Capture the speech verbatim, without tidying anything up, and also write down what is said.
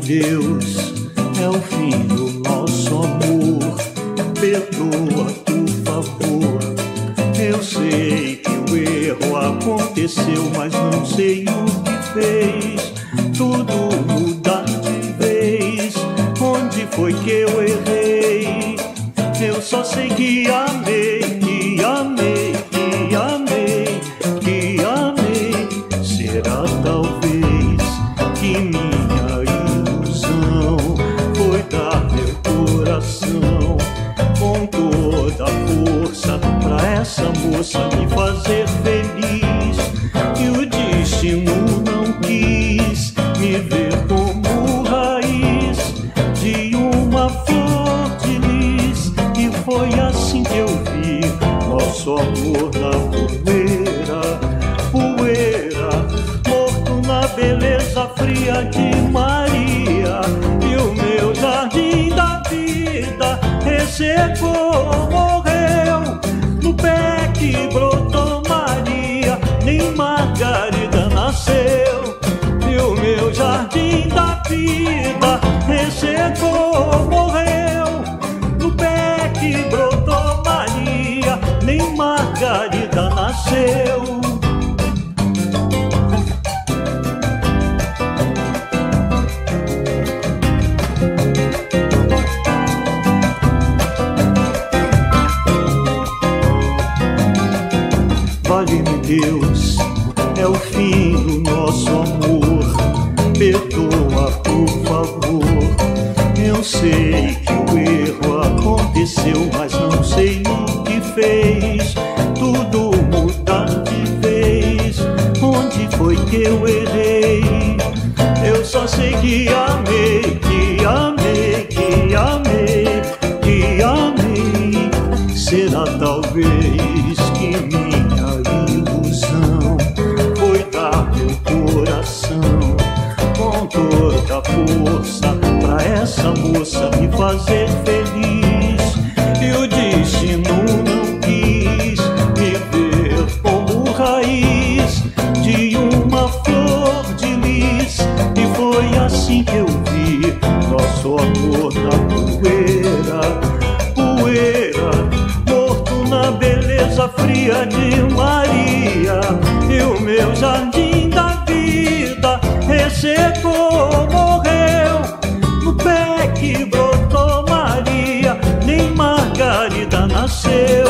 Deus, é o fim do nosso amor. Perdoa, por favor. Eu sei que o erro aconteceu, mas não sei o que fez tudo mudar de vez. Onde foi que eu errei? Eu só sei que amei, que amei, que amei, que amei. Será talvez que minha ilusão foi dar meu coração com toda a força pra essa moça me fazer feliz. E o destino não quis me ver como raiz de uma flor de lis. E foi assim que eu vi nosso amor na poeira, poeira, morto na beleza fria de Maria. E o meu jardim da vida ressecou, morreu no pé que brotou Maria, nem Margarida nasceu. E o meu jardim da vida ressecou, morreu no pé que brotou Maria, nem Margarida nasceu. Vale-me Deus, é o fim do nosso amor. Perdoa, por favor. Eu sei que o erro aconteceu, mas não sei o que fez tudo mudar de vez. Onde foi que eu errei? Eu só sei que amei, que amei, que amei, que amei. Será talvez que minha ilusão foi dar meu coração com toda a força pra essa moça me fazer feliz. E o destino não quis me ver como raiz de uma flor de lis. E foi assim que eu vi nosso amor na poeira, poeira, morto na beleza fria de Maria. E o meu jardim da vida ressecou, morreu no pé que brotou Maria, nem Margarida nasceu.